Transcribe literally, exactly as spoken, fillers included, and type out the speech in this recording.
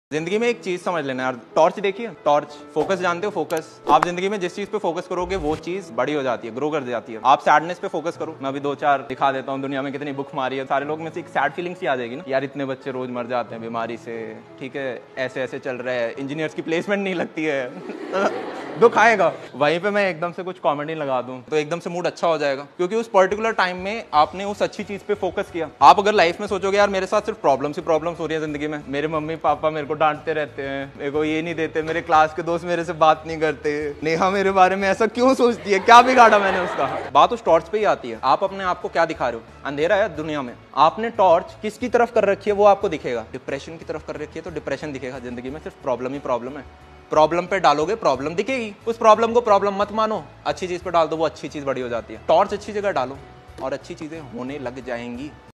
जिंदगी में एक चीज समझ लेना यार, टॉर्च देखिए, टॉर्च, फोकस जानते हो, फोकस। आप जिंदगी में जिस चीज पे फोकस करोगे वो चीज बड़ी हो जाती है, ग्रो कर जाती है। आप सैडनेस पे फोकस करो, मैं अभी दो चार दिखा देता हूँ दुनिया में कितनी बुक मारी है, सारे लोग में से एक सैड फीलिंग्स ही आ जाएगी ना यार, इतने बच्चे रोज मर जाते हैं बीमारी से, ठीक है, ऐसे ऐसे चल रहा है, इंजीनियर्स की प्लेसमेंट नहीं लगती है दुख आएगा। वहीं पे मैं एकदम से कुछ कॉमेडी लगा दूं तो एकदम से मूड अच्छा हो जाएगा, क्योंकि उस पर्टिकुलर टाइम में आपने उस अच्छी चीज पे फोकस किया। आप अगर लाइफ में सोचोगे यार मेरे साथ सिर्फ प्रॉब्लम्स ही प्रॉब्लम्स हो रही है जिंदगी में, मेरे मम्मी पापा मेरे को डांटते रहते हैं, मेरे को ये नहीं देते, मेरे क्लास के दोस्त मेरे से बात नहीं करते, नेहा मेरे बारे में ऐसा क्यों सोचती है, क्या बिगाड़ा मैंने उसका। बात उस टॉर्च पे ही आती है, आप अपने आप को क्या दिखा रहे हो। अंधेरा है दुनिया में, आपने टॉर्च किसकी तरफ कर रखी है वो आपको दिखेगा। डिप्रेशन की तरफ कर रखी है तो डिप्रेशन दिखेगा। जिंदगी में सिर्फ प्रॉब्लम ही प्रॉब्लम है, प्रॉब्लम पे डालोगे प्रॉब्लम दिखेगी। उस प्रॉब्लम को प्रॉब्लम मत मानो, अच्छी चीज पे डाल दो, वो अच्छी चीज बड़ी हो जाती है। टॉर्च अच्छी जगह डालो और अच्छी चीजें होने लग जाएंगी।